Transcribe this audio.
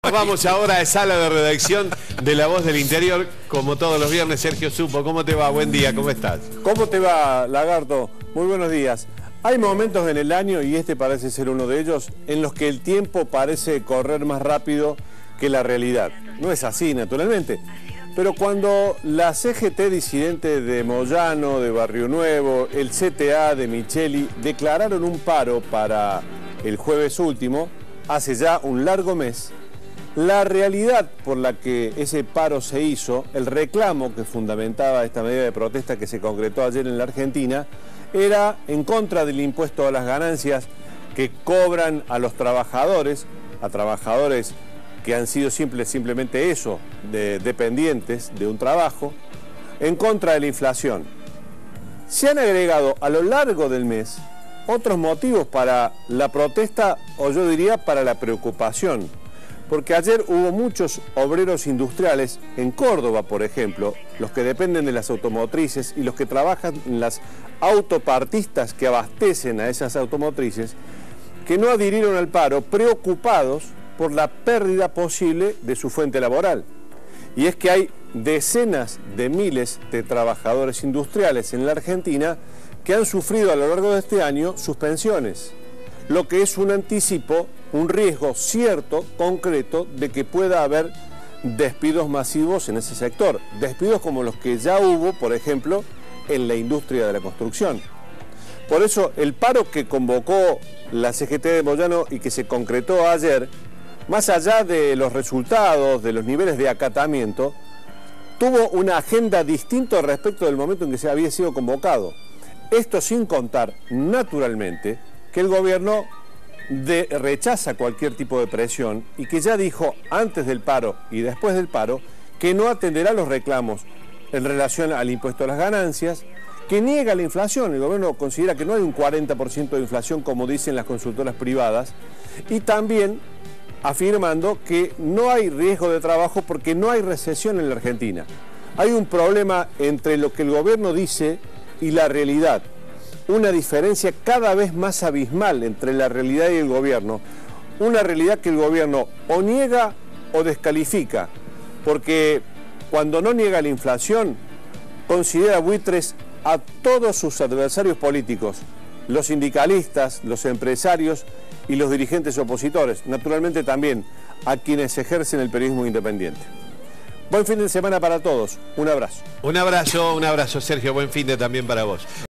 Vamos ahora a sala de redacción de La Voz del Interior, como todos los viernes. Sergio Supo, ¿cómo te va? Buen día, ¿cómo estás? ¿Cómo te va, Lagarto? Muy buenos días. Hay momentos en el año, y este parece ser uno de ellos, en los que el tiempo parece correr más rápido que la realidad. No es así, naturalmente. Pero cuando la CGT disidente de Moyano, de Barrio Nuevo, el CTA de Micheli declararon un paro para el jueves último, hace ya un largo mes, la realidad por la que ese paro se hizo, el reclamo que fundamentaba esta medida de protesta que se concretó ayer en la Argentina, era en contra del impuesto a las ganancias que cobran a los trabajadores, que han sido simplemente eso, dependientes de un trabajo, en contra de la inflación. Se han agregado a lo largo del mes otros motivos para la protesta, o yo diría para la preocupación, porque ayer hubo muchos obreros industriales en Córdoba, por ejemplo, los que dependen de las automotrices y los que trabajan en las autopartistas que abastecen a esas automotrices, que no adhirieron al paro, preocupados por la pérdida posible de su fuente laboral. Y es que hay decenas de miles de trabajadores industriales en la Argentina que han sufrido a lo largo de este año suspensiones, lo que es un anticipo, un riesgo cierto, concreto, de que pueda haber despidos masivos en ese sector. Despidos como los que ya hubo, por ejemplo, en la industria de la construcción. Por eso el paro que convocó la CGT de Moyano y que se concretó ayer, más allá de los resultados, de los niveles de acatamiento, tuvo una agenda distinta respecto del momento en que se había sido convocado. Esto sin contar, naturalmente, que el gobierno rechaza cualquier tipo de presión y que ya dijo antes del paro y después del paro que no atenderá los reclamos en relación al impuesto a las ganancias, que niega la inflación. El gobierno considera que no hay un 40% de inflación como dicen las consultoras privadas, y también afirmando que no hay riesgo de trabajo porque no hay recesión en la Argentina. Hay un problema entre lo que el gobierno dice y la realidad, una diferencia cada vez más abismal entre la realidad y el gobierno, una realidad que el gobierno o niega o descalifica, porque cuando no niega la inflación considera buitres a todos sus adversarios políticos, los sindicalistas, los empresarios y los dirigentes opositores, naturalmente también a quienes ejercen el periodismo independiente. Buen fin de semana para todos, un abrazo. Un abrazo, Sergio, buen fin de también para vos.